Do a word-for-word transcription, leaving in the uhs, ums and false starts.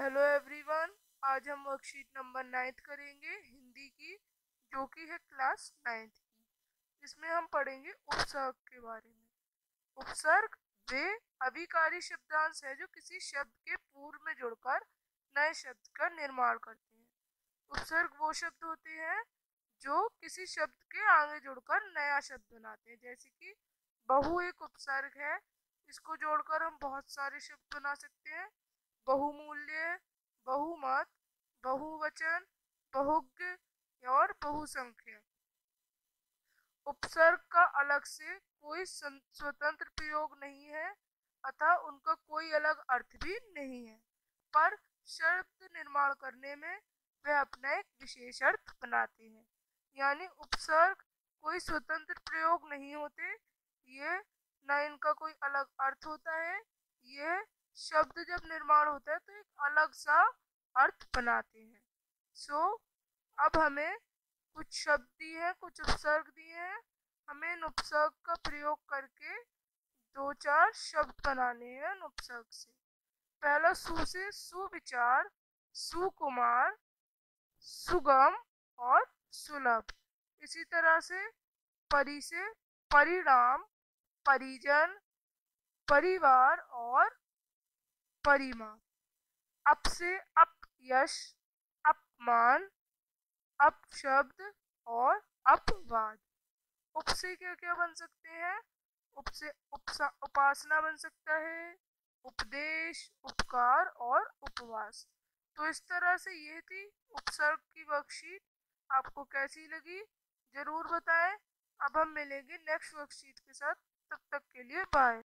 Hello everyone. आज हम worksheet number ninth करेंगे हिंदी की, जो कि है क्लास नाइन्थ की। इसमें हम पढ़ेंगे उपसर्ग के बारे में। उपसर्ग वे अभिकारी शब्दांश है जो किसी शब्द के पूर्व में जुड़कर नए शब्द का निर्माण करते हैं। उपसर्ग वो शब्द होते हैं जो किसी शब्द के आगे जुड़कर नया शब्द बनाते हैं। जैसे कि बहु एक उपसर्ग है, इसको जोड़कर हम बहुत सारे शब्द बना सकते हैं। बहुमूल्य, बहुमत, बहुवचन, बहुज्ञ और बहुसंख्यक। उपसर्ग का अलग से कोई स्वतंत्र प्रयोग नहीं है, अतः उनका कोई अलग अर्थ भी नहीं है, पर शब्द निर्माण करने में वे अपना एक विशेष अर्थ बनाते हैं। यानी उपसर्ग कोई स्वतंत्र प्रयोग नहीं होते, ये न इनका कोई अलग अर्थ होता है। ये शब्द जब निर्माण होता है तो एक अलग सा अर्थ बनाते हैं। सो so, अब हमें कुछ शब्द दिए हैं, कुछ उपसर्ग दिए हैं। हमें इन उपसर्ग का प्रयोग करके दो चार शब्द बनाने हैं इन उपसर्ग से। पहला सु से सुविचार, सुकुमार, सुगम और सुलभ। इसी तरह से परि से परिणाम, परिजन, परिवार और परिमा। अप से अपयश, अपमान, अपशब्द और अपवाद। उप से क्या क्या बन सकते हैं? उप से उपसा, उपासना बन सकता है, उपदेश, उपकार और उपवास। तो इस तरह से ये थी उपसर्ग की वर्कशीट। आपको कैसी लगी जरूर बताएं। अब हम मिलेंगे नेक्स्ट वर्कशीट के साथ, तब तक के लिए बाय।